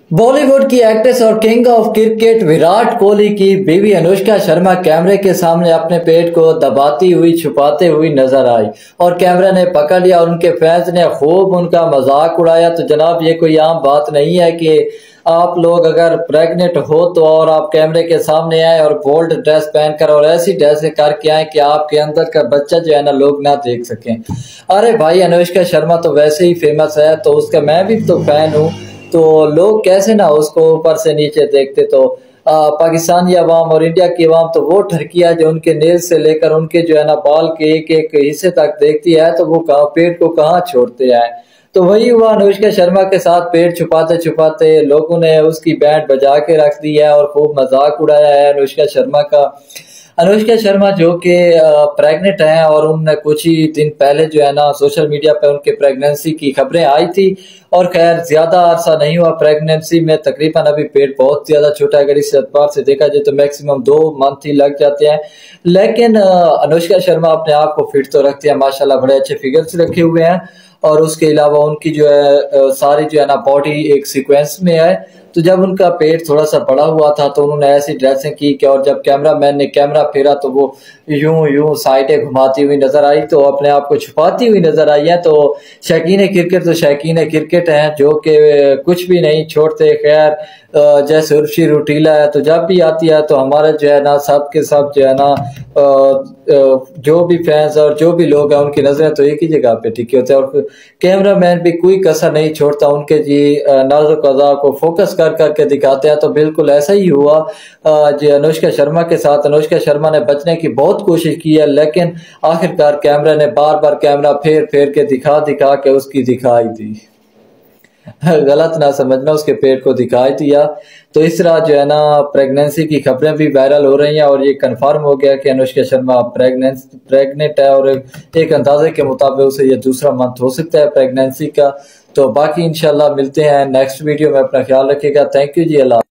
बॉलीवुड की एक्ट्रेस और king of cricket Virat Kohli की बीवी अनुष्का शर्मा कैमरे के सामने अपने पेट को दबाती हुई छुपाते हुई नजर आई और कैमरा ने पकड़ लिया और उनके फैंस ने खूब उनका मजाक उड़ाया। तो जनाब, ये कोई आम बात नहीं है कि आप लोग अगर प्रेग्नेंट हो तो और आप कैमरे के सामने आए और बोल्ड ड्रेस पहनकर और ऐसी ड्रेस करके आए कि आपके अंदर का बच्चा जो है ना लोग ना देख सकें। अरे भाई, अनुष्का शर्मा तो वैसे ही फेमस है, तो उसका मैं भी तो फैन हूँ, तो लोग कैसे ना उसको ऊपर से नीचे देखते। तो पाकिस्तानी अवाम और इंडिया की अवाम तो वो ठरकिया जो उनके नेल से लेकर उनके जो है ना बाल के एक एक हिस्से तक देखती है, तो वो कहाँ पेट को कहाँ छोड़ते हैं। तो वही हुआ अनुष्का शर्मा के साथ, पेट छुपाते छुपाते लोगों ने उसकी बैंड बजा के रख दी है और खूब मजाक उड़ाया है अनुष्का शर्मा का। अनुष्का शर्मा जो कि प्रेग्नेंट हैं और उनने कुछ ही दिन पहले जो है ना सोशल मीडिया पे उनके प्रेगनेंसी की खबरें आई थी। और खैर ज्यादा अरसा नहीं हुआ प्रेगनेंसी में, तकरीबन अभी पेट बहुत ज्यादा छोटा है, अगर इस एतबार से देखा जाए तो मैक्सिमम 2 मंथ ही लग जाते हैं। लेकिन अनुष्का शर्मा अपने आप को फिट तो रखती है माशाल्लाह, बड़े अच्छे फिगर्स रखे हुए हैं और उसके अलावा उनकी जो है सारी जो है ना बॉडी एक सीक्वेंस में है। तो जब उनका पेट थोड़ा सा बड़ा हुआ था तो उन्होंने ऐसी ड्रेसिंग की कि और जब कैमरामैन ने कैमरा फेरा तो वो यूं यूं साइडें घुमाती हुई नजर आई, तो अपने आप को छुपाती हुई नजर आई है। तो शौकीन क्रिकेट तो शौकीन क्रिकेट हैं जो कि कुछ भी नहीं छोड़ते। खैर जैसे उर्फी रूटीला है, तो जब भी आती है तो हमारा जो है ना सब के सब जो है ना जो भी फैंस और जो भी लोग हैं उनकी नजरें तो एक ही जगह पे टिकी होते हैं और कैमरामैन भी कोई कसर नहीं छोड़ता, उनके जी नाज़ो कज़ा को फोकस कर करके दिखाते हैं। तो बिल्कुल ऐसा ही हुआ जी अनुष्का शर्मा के साथ। अनुष्का शर्मा ने बचने की बहुत कोशिश की है, लेकिन आखिरकार कैमरा ने बार बार कैमरा फेर फेर के दिखा दिखा के उसकी दिखाई दी। गलत ना समझना, उसके पेट को दिखाई दिया। तो इस तरह जो है ना प्रेगनेंसी की खबरें भी वायरल हो रही हैं और ये कंफर्म हो गया कि अनुष्का शर्मा प्रेग्नेंट है और एक अंदाजे के मुताबिक उसे ये दूसरा मंथ हो सकता है प्रेगनेंसी का। तो बाकी इंशाल्लाह मिलते हैं नेक्स्ट वीडियो में, अपना ख्याल रखिएगा। थैंक यू जी, अल्लाह।